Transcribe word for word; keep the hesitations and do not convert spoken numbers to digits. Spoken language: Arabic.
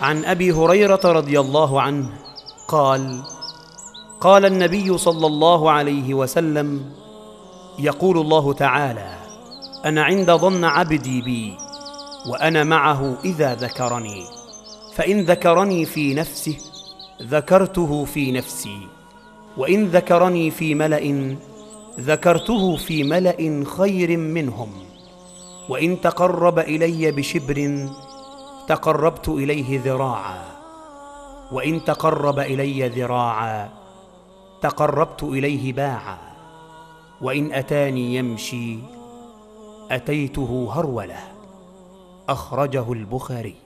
عن أبي هريرة رضي الله عنه قال: قال النبي صلى الله عليه وسلم: يقول الله تعالى: أنا عند ظن عبدي بي وأنا معه إذا ذكرني، فإن ذكرني في نفسه ذكرته في نفسي، وإن ذكرني في ملأ ذكرته في ملأ خير منهم، وإن تقرب إلي بشبر تقربت إليه ذراعا، وإن تقرب إلي ذراعا تقربت إليه باعا، وإن أتاني يمشي أتيته هرولة. أخرجه البخاري.